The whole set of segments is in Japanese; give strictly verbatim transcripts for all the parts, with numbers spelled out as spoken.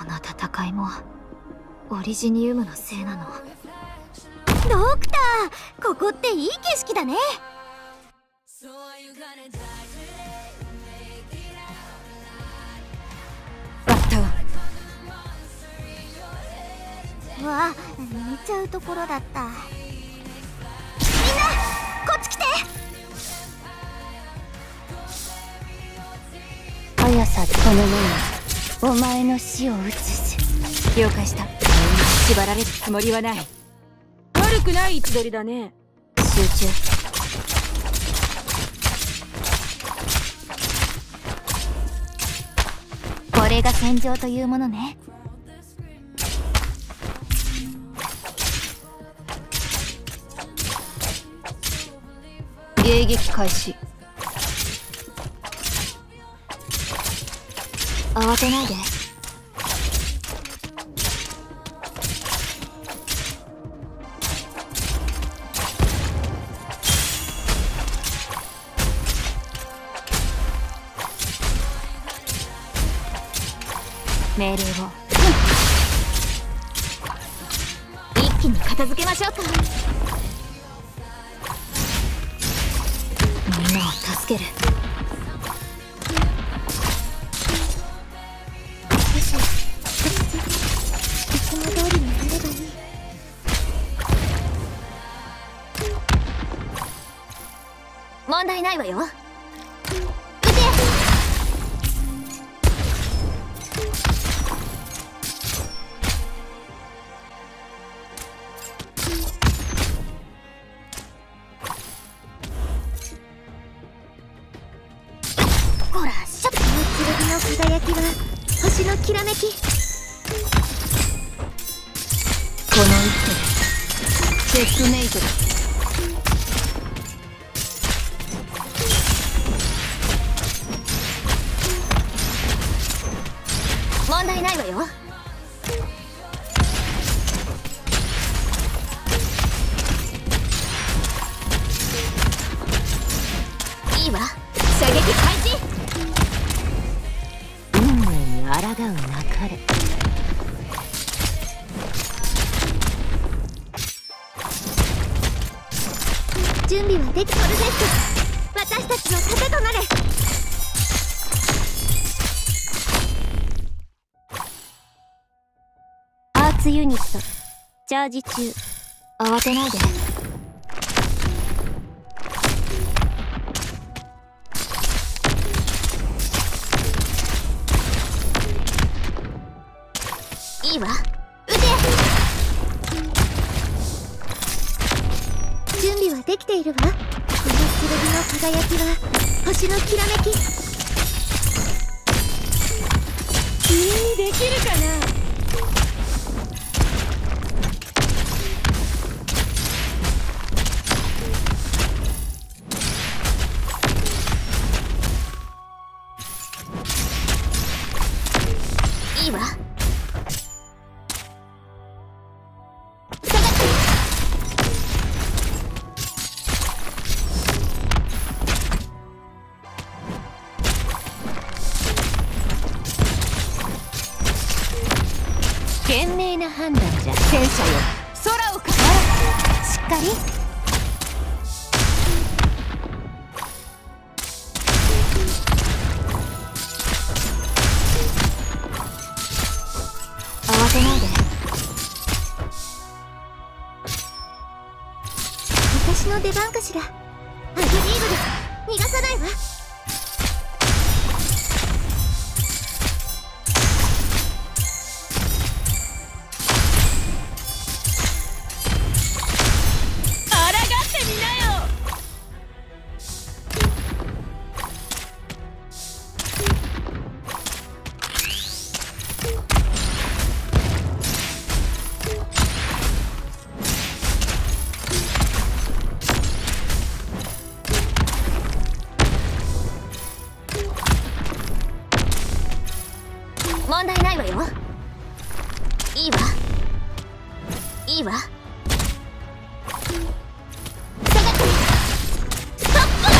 この戦いもオリジニウムのせいなの？ ドクター、ここっていい景色だね。 バッタうわ、寝ちゃうところだった。みんなこっち来て。 速さそのもの、お前の死を映す。了解した。縛られるつもりはない。 悪くない位置取りだね。 集中。これが戦場というものね。迎撃開始。慌てないで。命令を、うん、一気に片付けましょうか。みんなを助ける。 いつも通りにやればいい。 問題ないわよ。 ほら、シャッ。この剣の輝きは星のきらめき。 この一手でチェックメイトだ。問題ないわよ。いいわ。射撃開始。運命に抗うなかれ。 準備はできとるです。私たちの盾となれ。 アーツユニットチャージ中。慌てないで。いいわ。撃て。 準備はできているわ。この剣の輝きは星のきらめき。 君にできるかな。 いいわ。賢明な判断じゃ。戦車よ、空をか。しっかり。慌てないで。 私の出番かしら。アグリーブル、逃がさないわ。 問題ないわよ。いいわ。いいわ。下がって。ストップ。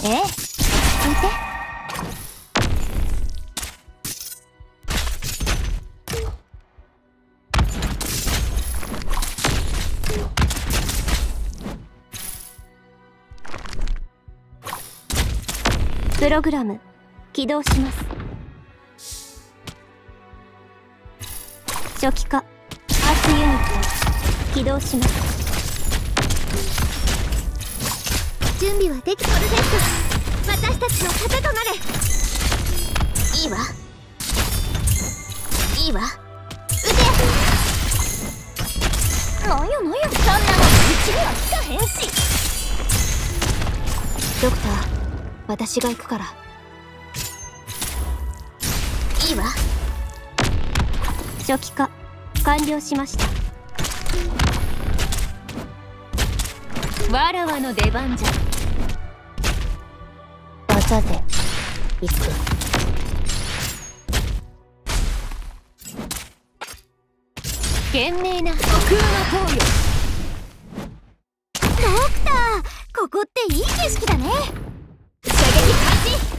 ええ、落ち着いて。プログラム起動します。初期化アースユニット起動します。 準備はできとるです。私たちの盾となれ。いいわいいわ、撃て。 なんやなんや、そんなのうちには効かへんし。ドクター、私が行くから。 いいわ。 初期化完了しました。わらわの出番じゃ。技で行く。懸命な虚空の投与。 ドクター、ここっていい景色だね。射撃開始。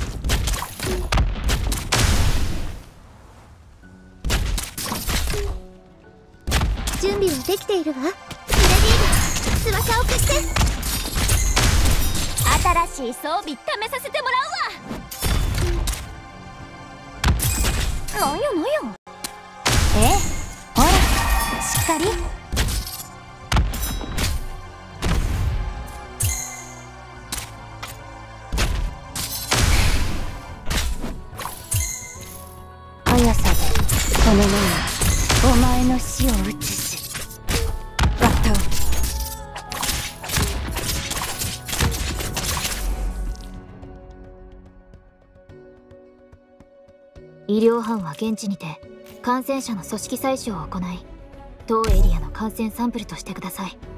準備はできているわ。フレディ、翼を貸して。 新しい装備試させてもらうわ。なんやなんや。ええ、ほらしっかり。速さでこの目にお前の死を映す。バッタを。医療班は現地にて感染者の組織採取を行い当エリアの感染サンプルとしてください。